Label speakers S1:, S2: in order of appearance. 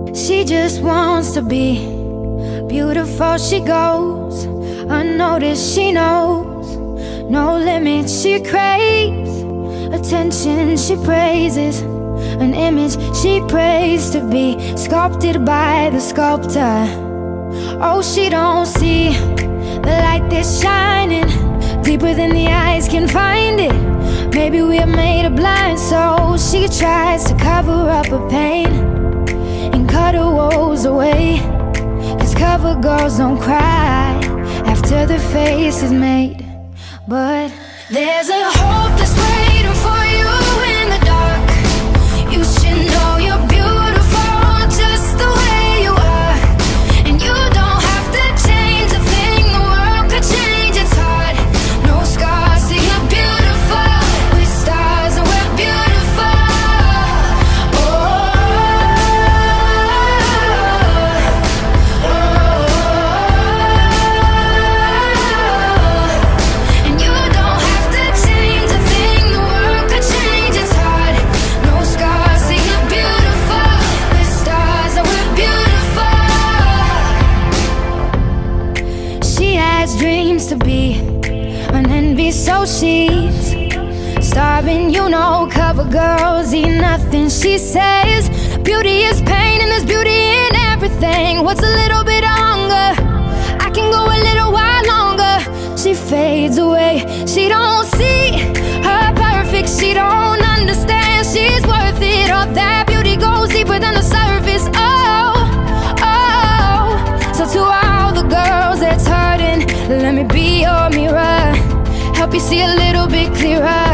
S1: She just wants to be beautiful. She goes unnoticed. She knows no limits. She craves attention. She praises an image she prays to be sculpted by the sculptor. Oh, she don't see the light that's shining deeper than the eyes can find it. Maybe we're made of blind, so she tries to cover up her pain and cut her woes away. 'Cause cover girls don't cry after their face is made. But there's a hope that's waiting for you in the dark. You should know you're beautiful just the way you are. And you don't have to change a thing, the world could change its heart. No scars, so you're beautiful. With stars and we're beautiful. Oh, oh, oh. And you don't have to change a thing, the world could change its heart. No scars, so you're beautiful. With stars and we're beautiful. She has dreams to be an envy, so she's starving. You know, cover girls eat nothing. She says beauty is pain and there's beauty in everything. What's a little bit of hunger? I can go a little while longer. She fades away. She don't see her perfect. She don't understand she's worth it. All that beauty goes deeper than the surface. Oh, oh. So to all the girls that's hurting, let me be your mirror, help you see a little bit clearer.